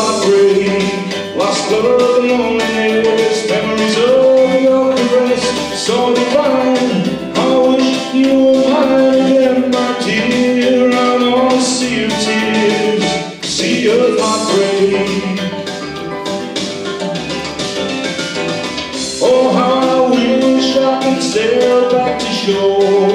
heartbreak, lost love and loneliness, memories of your caress, so divine. I wish you were mine again, my dear. I wanna see your tears, see your heartbreak. Oh, how I wish I could sail back to shore.